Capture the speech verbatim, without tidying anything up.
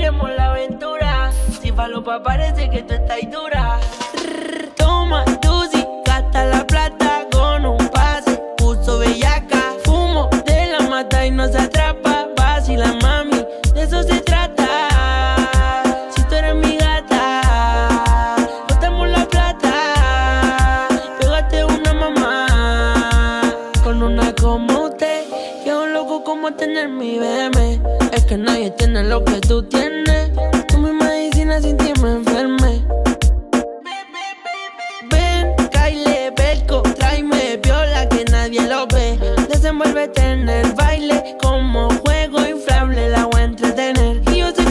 viviremos la aventura. Si falopa parece que tú estás dura. Toma, Tusi, gasta la plata con un pase, puso bellaca. Fumo de la mata y no se atrapa. Vacila, mami, de eso se trata. Si tú eres mi gata, botamos la plata. Pégate una mamá con una como usted. Que es un loco como tener mi bebé. Es que nadie tiene lo que tú tienes. Tú mi medicina, sin ti me enfermé. Ven, Kyle, Belco, tráeme viola que nadie lo ve. Desenvuélvete en el